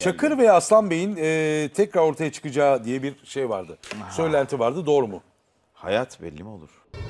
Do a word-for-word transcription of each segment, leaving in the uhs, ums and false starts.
Çakır ve Aslan Bey'in e, tekrar ortaya çıkacağı diye bir şey vardı. Ha. Söylenti vardı. Doğru mu? Hayat belli mi olur?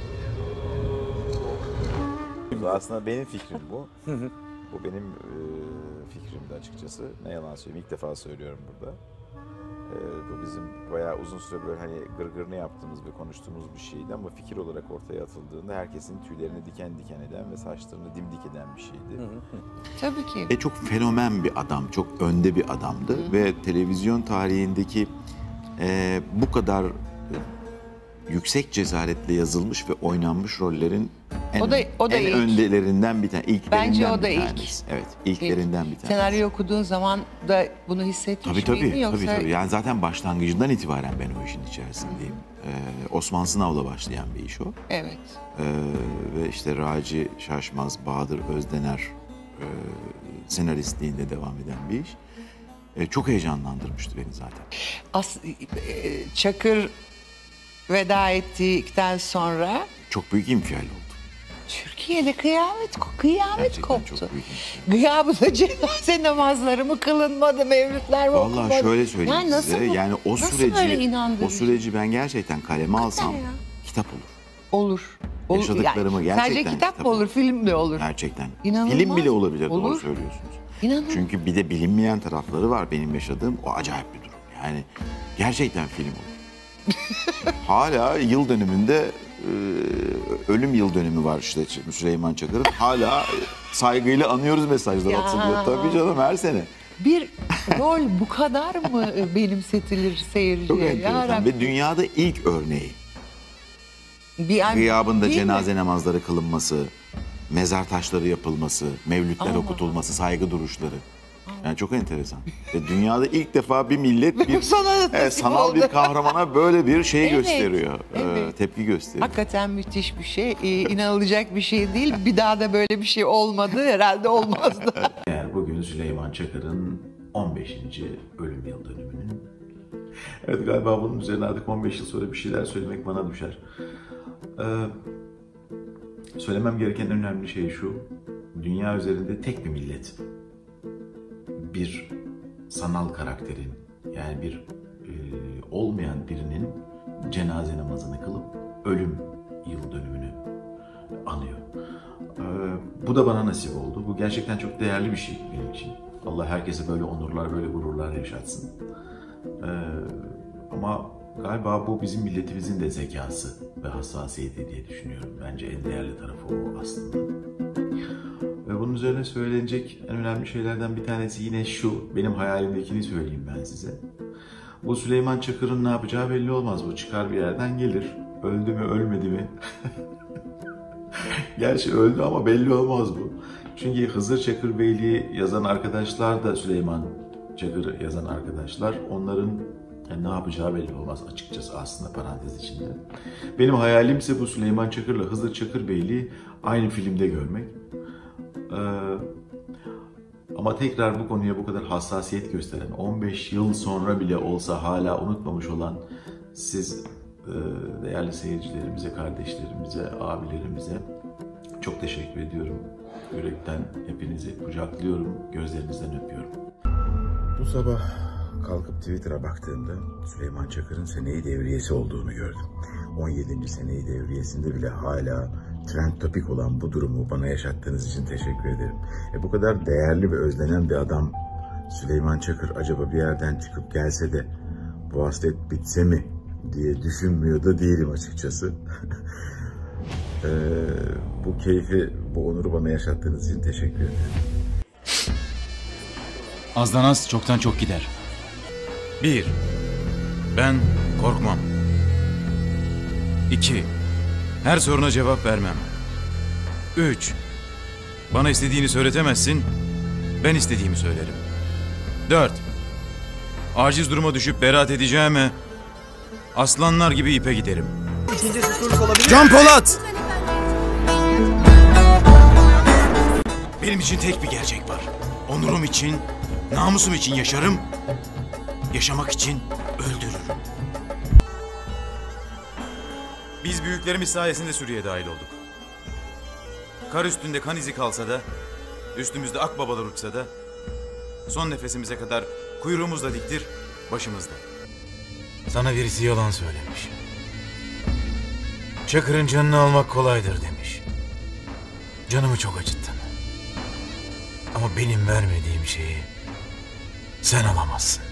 Aslında benim fikrim bu. Bu benim e, fikrimdi açıkçası. Ne yalan söyleyeyim, ilk defa söylüyorum burada. E, bu bizim bayağı uzun süre böyle hani gırgırını yaptığımız ve konuştuğumuz bir şeydi ama fikir olarak ortaya atıldığında herkesin tüylerini diken diken eden ve saçlarını dimdik eden bir şeydi. Tabii ki. Ve çok fenomen bir adam, çok önde bir adamdı. Hı. Ve televizyon tarihindeki e, bu kadar e, yüksek cesaretle yazılmış ve oynanmış rollerin en, o da, o da en ilk. öndelerinden bir tane, ilklerinden Bence o da bir ilk. tanesi. Evet, ilklerinden İlk. bir tanesi. Senaryo okuduğun zaman da bunu hissetmiş tabii, tabii, miydin yoksa? Tabii tabii. Yani zaten başlangıcından itibaren ben o işin içerisindeyim. Ee, Osman Sınav'la başlayan bir iş o. Evet. Ee, ve işte Raci Şaşmaz, Bahadır Özdener e, senaristliğinde devam eden bir iş. E, çok heyecanlandırmıştı beni zaten. As Çakır veda ettikten sonra çok büyük infial oldu. Türkiye'de kıyamet, kıyamet Gerçekten koptu. Çok büyük Gıyabında cenaze namazları mı kılınmadı, mevlütler mi okunmadı? Vallahi şöyle söyleyeyim yani nasıl size. Bu? Yani o nasıl süreci, o süreci ben gerçekten kaleme alsam ya? kitap olur. Olur. olur. Yaşadıklarımı Yani gerçekten sadece kitap kitap mı olur, olur. film de olur. Gerçekten. İnanılmaz. Film bile olabilir, Olur. doğru söylüyorsunuz. İnanılmaz. Çünkü bir de bilinmeyen tarafları var benim yaşadığım. O acayip bir durum. Yani gerçekten film olur. Hala yıl dönümünde e, ölüm yıl dönümü var işte Süleyman Çakır'ın. Hala saygıyla anıyoruz mesajlar atılıyor. Tabii canım, her sene. Bir rol bu kadar mı benimsetilir seyirciye? Çok enteresan. Ve dünyada ilk örneği. Bir an, Gıyabında cenaze mi? namazları kılınması, mezar taşları yapılması, mevlütler Allah okutulması, saygı duruşları. Yani çok enteresan. Ve dünyada ilk defa bir millet bir e, sanal oldu. bir kahramana böyle bir şey evet, gösteriyor. Evet. E, tepki gösteriyor. Hakikaten müthiş bir şey. Ee, inanılacak bir şey değil. Bir daha da böyle bir şey olmadı. Herhalde olmazdı. Eğer bugün Süleyman Çakır'ın on beşinci ölüm yıl dönümünün... Evet, galiba bunun üzerine artık on beş yıl sonra bir şeyler söylemek bana düşer. Ee, söylemem gereken önemli şey şu. Dünya üzerinde tek bir millet bir sanal karakterin, yani bir e, olmayan birinin cenaze namazını kılıp ölüm yıl dönümünü anıyor. Ee, bu da bana nasip oldu. Bu gerçekten çok değerli bir şey benim için. Allah herkese böyle onurlar, böyle gururlar yaşatsın. Ee, ama galiba bu bizim milletimizin de zekası ve hassasiyeti diye düşünüyorum. Bence en değerli tarafı o aslında. Ve bunun üzerine söylenecek en önemli şeylerden bir tanesi yine şu, benim hayalimdekini söyleyeyim ben size. Bu Süleyman Çakır'ın ne yapacağı belli olmaz. Bu çıkar bir yerden gelir. Öldü mü, ölmedi mi? Gerçi öldü ama belli olmaz bu. Çünkü Hızır Çakır Beyliği yazan arkadaşlar da Süleyman Çakır yazan arkadaşlar. Onların yani ne yapacağı belli olmaz açıkçası, aslında parantez içinde. Benim hayalimse bu Süleyman Çakır'la Hızır Çakır Beyliği aynı filmde görmek. Ee, ama tekrar bu konuya bu kadar hassasiyet gösteren, on beş yıl sonra bile olsa hala unutmamış olan siz e, değerli seyircilerimize, kardeşlerimize, abilerimize çok teşekkür ediyorum. Yürekten hepinizi kucaklıyorum, gözlerinizden öpüyorum. Bu sabah kalkıp Twitter'a baktığımda Süleyman Çakır'ın seneyi devriyesi olduğunu gördüm. on yedinci seneyi devriyesinde bile hala trend topik olan bu durumu bana yaşattığınız için teşekkür ederim. E bu kadar değerli ve özlenen bir adam Süleyman Çakır acaba bir yerden çıkıp gelse de bu hasret bitse mi diye düşünmüyor da değilim açıkçası. e, bu keyfi, bu onuru bana yaşattığınız için teşekkür ederim. Azdan az, çoktan çok gider. Bir, ben korkmam. İki, her soruna cevap vermem. Üç, bana istediğini söyletemezsin, ben istediğimi söylerim. Dört, aciz duruma düşüp beraat edeceğime aslanlar gibi ipe giderim. Can Polat! Benim için tek bir gerçek var. Onurum için, namusum için yaşarım, yaşamak için öldürürüm. Biz büyüklerimiz sayesinde Suriye'ye dahil olduk. Kar üstünde kan izi kalsa da, üstümüzde akbabalar uçsa da, son nefesimize kadar Kuyruğumuz da diktir, başımızda. Sana birisi yalan söylemiş. Çakır'ın canını almak kolaydır demiş. Canımı çok acıttın. Ama benim vermediğim şeyi sen alamazsın.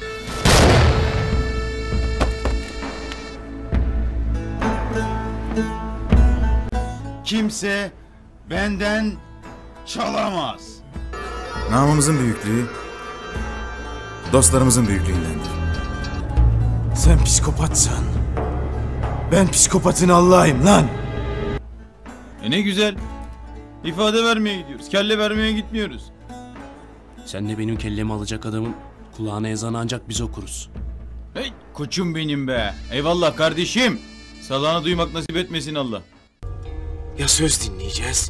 Kimse benden çalamaz. Namımızın büyüklüğü dostlarımızın büyüklüğündendir. Sen psikopatsan ben psikopatın Allah'ıyım lan. E ne güzel. İfade vermeye gidiyoruz. Kelle vermeye gitmiyoruz. Sen de benim kellemi alacak adamın kulağına ezanı ancak biz okuruz. Hey koçum benim be. Eyvallah kardeşim. Salağını duymak nasip etmesin Allah. Ya söz dinleyeceğiz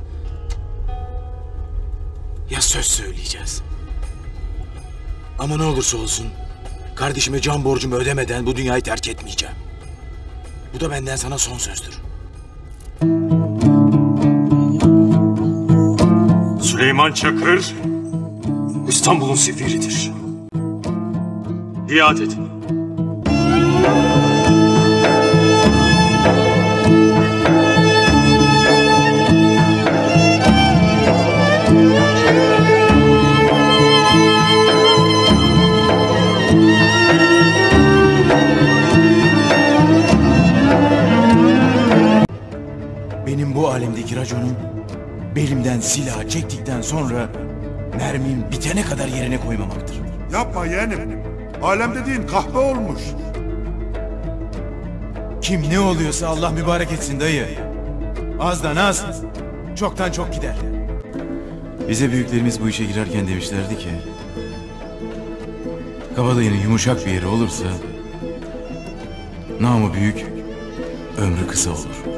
ya söz söyleyeceğiz. Ama ne olursa olsun kardeşime can borcumu ödemeden bu dünyayı terk etmeyeceğim. Bu da benden sana son sözdür. Süleyman Çakır İstanbul'un sefiridir. Biat edin. Benim bu alemdeki raconum belimden silah çektikten sonra mermim bitene kadar yerine koymamaktır. Yapma yeğenim. Alem dediğin kahpe olmuş. Kim ne oluyorsa Allah mübarek etsin dayı. Azdan az, çoktan çok gider. Bize büyüklerimiz bu işe girerken demişlerdi ki kabadayının yumuşak bir yeri olursa namı büyük, ömrü kısa olur.